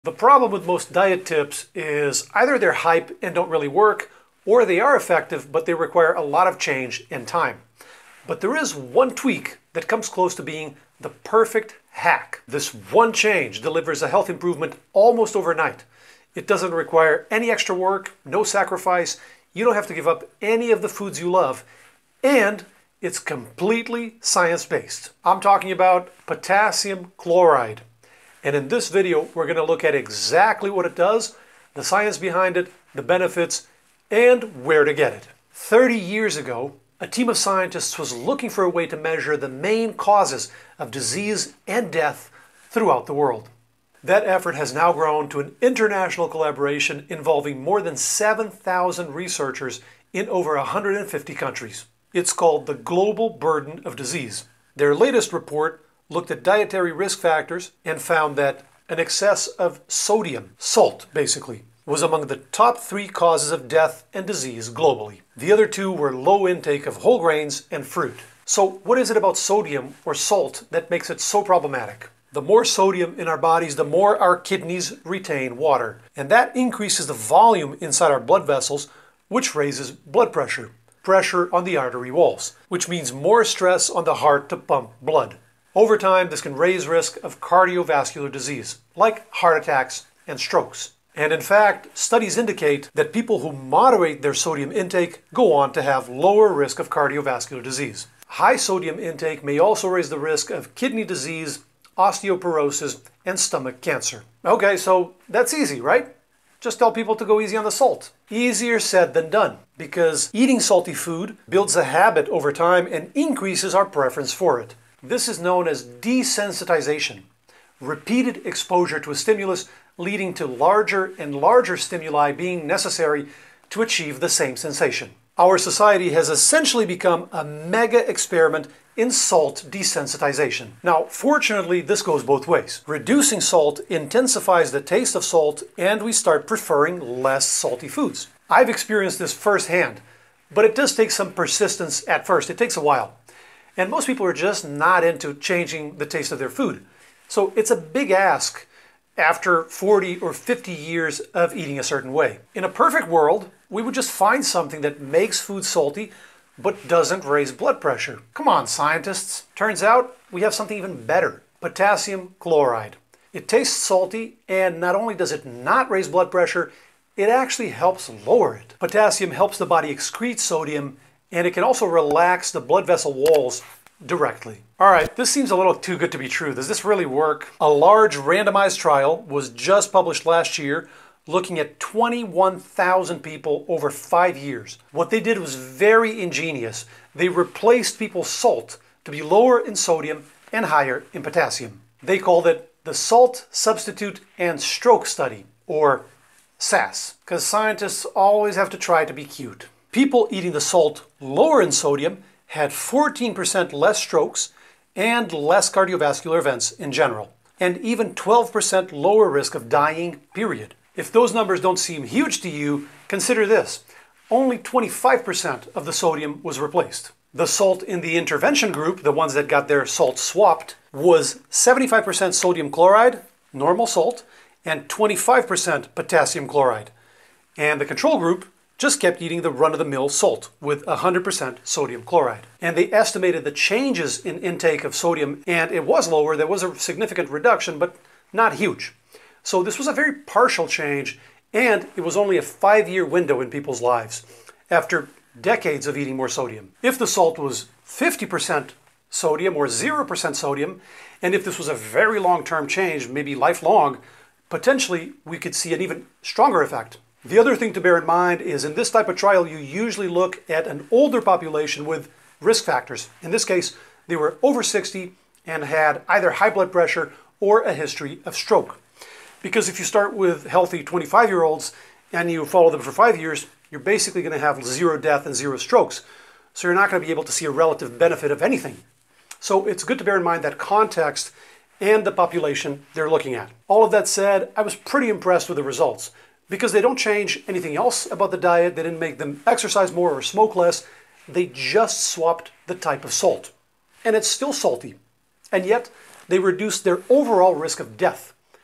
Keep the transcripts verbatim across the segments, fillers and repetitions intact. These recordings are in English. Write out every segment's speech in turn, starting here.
The problem with most diet tips is either they're hype and don't really work, or they are effective but they require a lot of change and time. But there is one tweak that comes close to being the perfect hack. This one change delivers a health improvement almost overnight. It doesn't require any extra work, no sacrifice, you don't have to give up any of the foods you love, and it's completely science-based. I'm talking about potassium chloride. And in this video, we're going to look at exactly what it does, the science behind it, the benefits, and where to get it. thirty years ago, a team of scientists was looking for a way to measure the main causes of disease and death throughout the world. That effort has now grown to an international collaboration involving more than seven thousand researchers in over one hundred fifty countries. It's called the Global Burden of Disease. Their latest report looked at dietary risk factors and found that an excess of sodium, salt basically, was among the top three causes of death and disease globally. The other two were low intake of whole grains and fruit. So what is it about sodium or salt that makes it so problematic? The more sodium in our bodies, the more our kidneys retain water. And that increases the volume inside our blood vessels, which raises blood pressure, pressure on the artery walls, which means more stress on the heart to pump blood. Over time, this can raise risk of cardiovascular disease, like heart attacks and strokes. And in fact, studies indicate that people who moderate their sodium intake go on to have lower risk of cardiovascular disease. High sodium intake may also raise the risk of kidney disease, osteoporosis, and stomach cancer. Okay, so that's easy, right? Just tell people to go easy on the salt. Easier said than done, because eating salty food builds a habit over time and increases our preference for it. This is known as desensitization, repeated exposure to a stimulus leading to larger and larger stimuli being necessary to achieve the same sensation. Our society has essentially become a mega experiment in salt desensitization. Now, fortunately, this goes both ways. Reducing salt intensifies the taste of salt, and we start preferring less salty foods. I've experienced this firsthand, but it does take some persistence at first. It takes a while. And most people are just not into changing the taste of their food. So it's a big ask after forty or fifty years of eating a certain way. In a perfect world, we would just find something that makes food salty but doesn't raise blood pressure. Come on, scientists. Turns out we have something even better. Potassium chloride. It tastes salty, and not only does it not raise blood pressure, it actually helps lower it. Potassium helps the body excrete sodium, and it can also relax the blood vessel walls directly. All right, this seems a little too good to be true. Does this really work? A large randomized trial was just published last year looking at twenty-one thousand people over five years. What they did was very ingenious. They replaced people's salt to be lower in sodium and higher in potassium. They called it the Salt Substitute and Stroke Study, or S A S, because scientists always have to try to be cute. People eating the salt lower in sodium had fourteen percent less strokes and less cardiovascular events in general, and even twelve percent lower risk of dying, period. If those numbers don't seem huge to you, consider this. Only twenty-five percent of the sodium was replaced. The salt in the intervention group, the ones that got their salt swapped, was seventy-five percent sodium chloride, normal salt, and twenty-five percent potassium chloride. And the control group just kept eating the run-of-the-mill salt with one hundred percent sodium chloride. And they estimated the changes in intake of sodium, and it was lower. There was a significant reduction, but not huge. So this was a very partial change, and it was only a five-year window in people's lives after decades of eating more sodium. If the salt was fifty percent sodium or zero percent sodium, and if this was a very long-term change, maybe lifelong, potentially we could see an even stronger effect. The other thing to bear in mind is in this type of trial, you usually look at an older population with risk factors. In this case, they were over sixty and had either high blood pressure or a history of stroke. Because if you start with healthy twenty-five-year-olds and you follow them for five years, you're basically going to have zero death and zero strokes. So you're not going to be able to see a relative benefit of anything. So it's good to bear in mind that context and the population they're looking at. All of that said, I was pretty impressed with the results. Because they don't change anything else about the diet, they didn't make them exercise more or smoke less, they just swapped the type of salt. And it's still salty. And yet, they reduced their overall risk of death.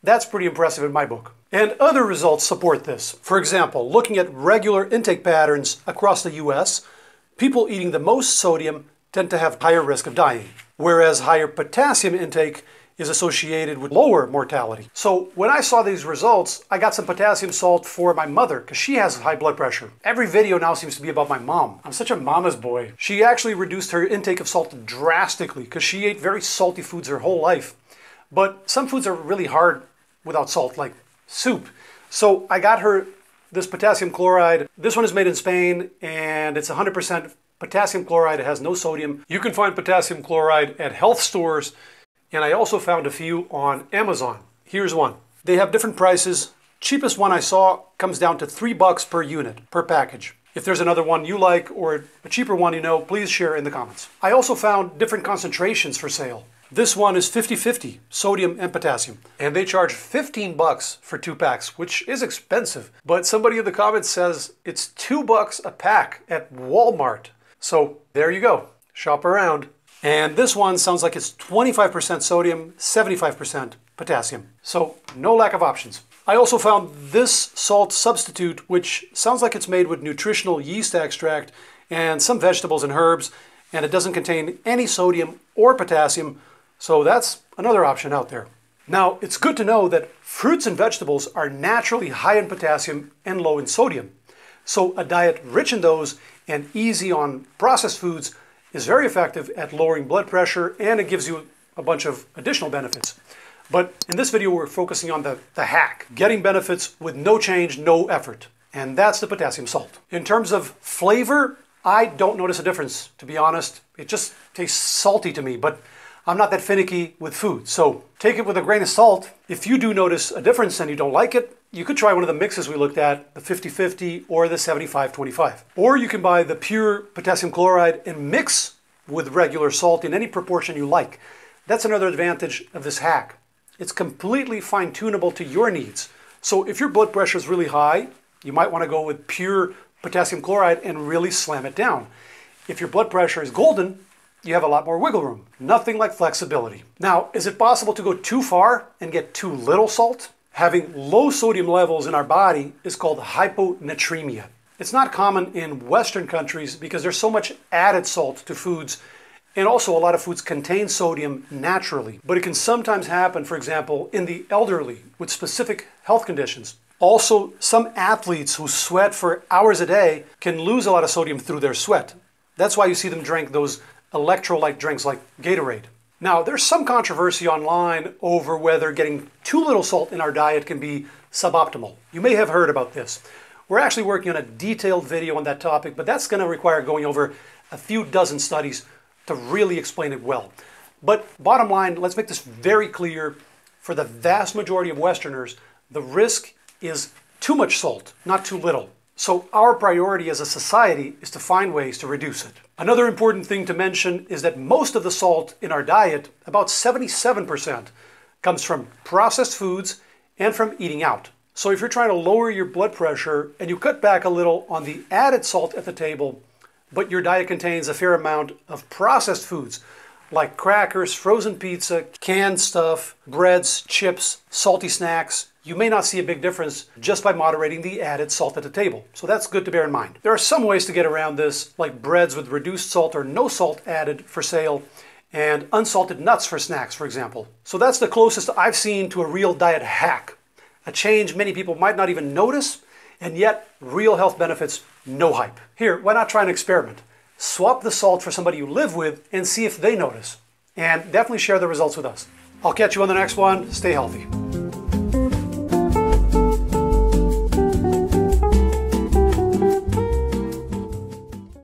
That's pretty impressive in my book. And other results support this. For example, looking at regular intake patterns across the U S, people eating the most sodium tend to have higher risk of dying, whereas higher potassium intake is associated with lower mortality. So when I saw these results, I got some potassium salt for my mother because she has high blood pressure. Every video now seems to be about my mom. I'm such a mama's boy. She actually reduced her intake of salt drastically because she ate very salty foods her whole life. But some foods are really hard without salt, like soup. So I got her this potassium chloride. This one is made in Spain and it's one hundred percent potassium chloride. It has no sodium. You can find potassium chloride at health stores. And I also found a few on Amazon. Here's one. They have different prices. Cheapest one I saw comes down to three bucks per unit, per package. If there's another one you like or a cheaper one you know, please share in the comments. I also found different concentrations for sale. This one is fifty fifty, sodium and potassium. And they charge fifteen bucks for two packs, which is expensive. But somebody in the comments says it's two bucks a pack at Walmart. So there you go. Shop around. And this one sounds like it's twenty-five percent sodium, seventy-five percent potassium. So no lack of options. I also found this salt substitute, which sounds like it's made with nutritional yeast extract and some vegetables and herbs, and it doesn't contain any sodium or potassium. So that's another option out there. Now, it's good to know that fruits and vegetables are naturally high in potassium and low in sodium. So a diet rich in those and easy on processed foods is very effective at lowering blood pressure, and it gives you a bunch of additional benefits. But in this video, we're focusing on the, the hack, getting benefits with no change, no effort. And that's the potassium salt. In terms of flavor, I don't notice a difference, to be honest. It just tastes salty to me, but I'm not that finicky with food. So take it with a grain of salt. If you do notice a difference and you don't like it, you could try one of the mixes we looked at, the fifty fifty or the seventy-five twenty-five. Or you can buy the pure potassium chloride and mix with regular salt in any proportion you like. That's another advantage of this hack. It's completely fine-tunable to your needs. So if your blood pressure is really high, you might want to go with pure potassium chloride and really slam it down. If your blood pressure is golden, you have a lot more wiggle room. Nothing like flexibility. Now, is it possible to go too far and get too little salt? Having low sodium levels in our body is called hyponatremia. It's not common in Western countries because there's so much added salt to foods, and also a lot of foods contain sodium naturally. But it can sometimes happen, for example, in the elderly with specific health conditions. Also, some athletes who sweat for hours a day can lose a lot of sodium through their sweat. That's why you see them drink those electrolyte drinks like Gatorade. Now, there's some controversy online over whether getting too little salt in our diet can be suboptimal. You may have heard about this. We're actually working on a detailed video on that topic, but that's going to require going over a few dozen studies to really explain it well. But bottom line, let's make this very clear. For the vast majority of Westerners, the risk is too much salt, not too little. So our priority as a society is to find ways to reduce it. Another important thing to mention is that most of the salt in our diet, about seventy-seven percent, comes from processed foods and from eating out. So if you're trying to lower your blood pressure and you cut back a little on the added salt at the table, but your diet contains a fair amount of processed foods like crackers, frozen pizza, canned stuff, breads, chips, salty snacks, you may not see a big difference just by moderating the added salt at the table. So that's good to bear in mind. There are some ways to get around this, like breads with reduced salt or no salt added for sale, and unsalted nuts for snacks, for example. So that's the closest I've seen to a real diet hack. A change many people might not even notice, and yet real health benefits, no hype. Here, why not try an experiment? Swap the salt for somebody you live with and see if they notice. And definitely share the results with us. I'll catch you on the next one. Stay healthy.